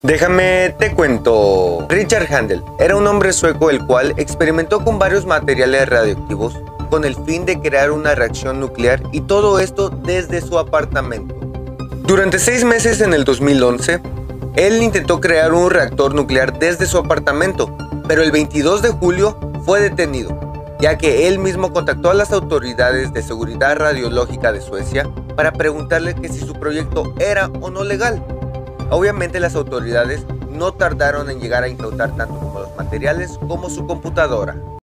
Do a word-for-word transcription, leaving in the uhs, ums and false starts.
Déjame te cuento. Richard Handel era un hombre sueco el cual experimentó con varios materiales radioactivos con el fin de crear una reacción nuclear, y todo esto desde su apartamento. Durante seis meses en el dos mil once, él intentó crear un reactor nuclear desde su apartamento, pero el veintidós de julio fue detenido, ya que él mismo contactó a las autoridades de seguridad radiológica de Suecia para preguntarle que si su proyecto era o no legal. Obviamente las autoridades no tardaron en llegar a incautar tanto como los materiales como su computadora.